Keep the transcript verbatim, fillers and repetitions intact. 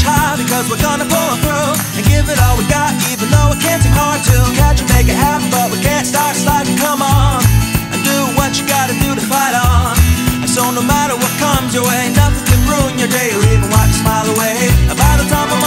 high, because we're gonna pull through and give it all we got, even though it can't seem hard to catch and make it happen. But we can't start sliding, come on, and do what you gotta do to fight on. And so no matter what comes your way, nothing can ruin your day or even wipe a smile away. And by the time I'm